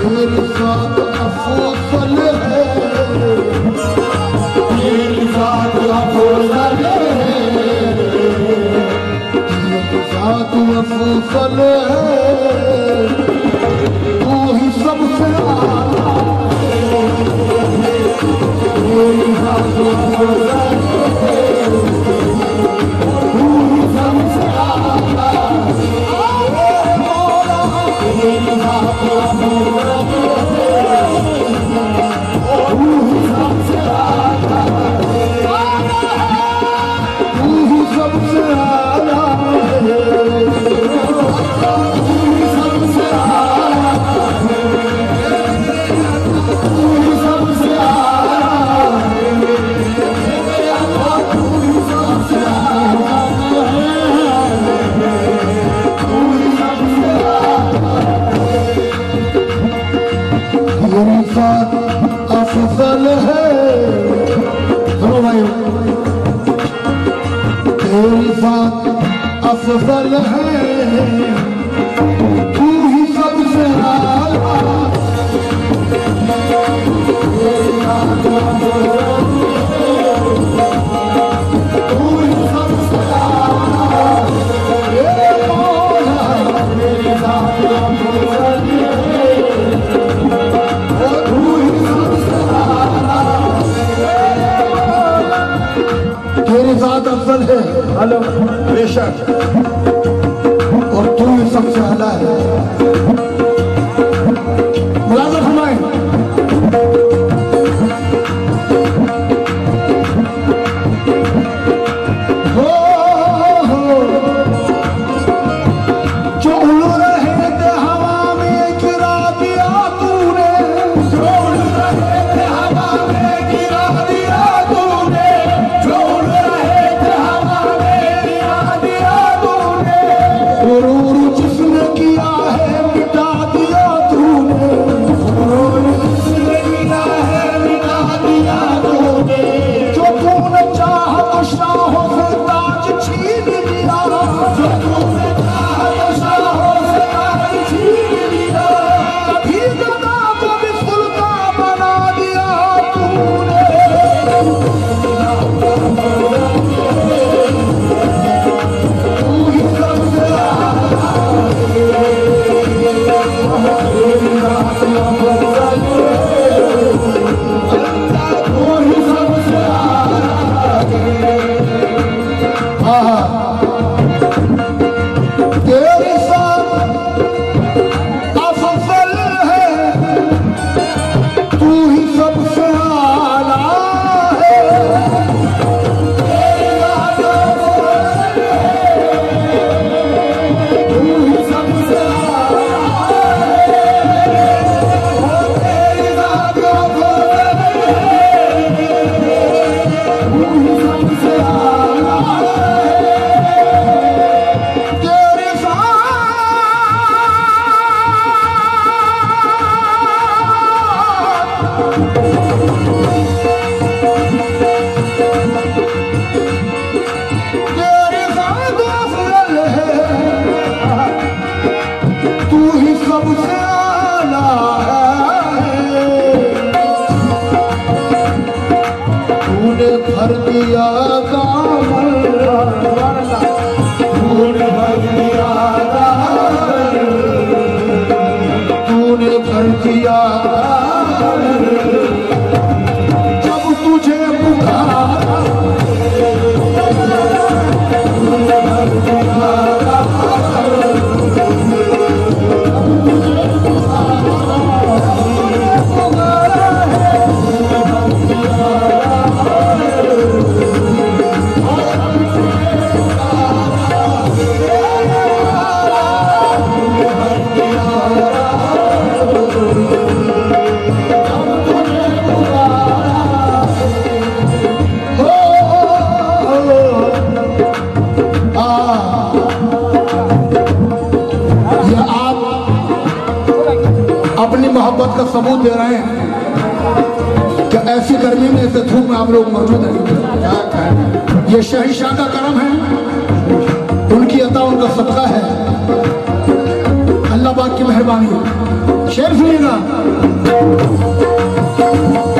तेरी ज़ात अफज़ल है, तेरी ज़ात अफज़ल है, तेरी ज़ात अफज़ल है, तू ही सबसे आला है, तेरी ज़ात अफज़ल है, तू ही सबसे आला है, मौला तेरी ज़ात अफज़ल अफज़ल है। सुनो भाई, तेरी ज़ात अफज़ल है, तू ही सबसे आला, तेरी ज़ात अफज़ल है, तू ही सबसे आला, ए मौला तेरी ज़ात अफज़ल है, तेरी ज़ात अफज़ल है, हेलो बेशक, और तू ही सबसे आला है। मुलाज़ा फरमाएं, हो जो उड़ रहे थे हवा में गिरा दिया तूने, जो उड़ रहे थे हवा में गिरा दिया तूने, जो उड़ रहे थे हवा में गिरा दिया तूने, गुरूर जिसने किया है मिटा दिया तूने, गुरूर जिसने किया है मिटा दिया तूने, जो तूने चाहा तो शाहों से ताज छीन लिया, जो तूने चाहा तो शाहों से ताज छीन लिया, कभी गदा को भी सुल्तान बना दिया तूने, तू ही सबसे आला है, तेरी ज़ात अफज़ल है, अल्लाह तू ही सबसे आला है। तेरी ज़ात अफज़ल है, तू ही सबसे आला है, तेरी ज़ात अफज़ल है, तू ही सबसे आला है, तेरी ज़ात अफज़ल है, तू ही सबसे आला है, तेरी ज़ात अफज़ल है, तू ही सबसे आला है, तूने भर दिया दामन, तूने भर दिया दामन, तूने भर दिया दामन, जब तुझे पुकारा, तूने भर दिया दामन, जब तुझे पुकारा, पुकारा है, तूने भर दिया अपनी मोहब्बत का सबूत दे रहे हैं कि ऐसी गर्मी में ऐसे धूप में आप लोग मौजूद हैं। ये शहंशाह का करम है, उनकी अता उनका सदका है, अल्लाह पाक की मेहरबानी है। शेर सुनिएगा।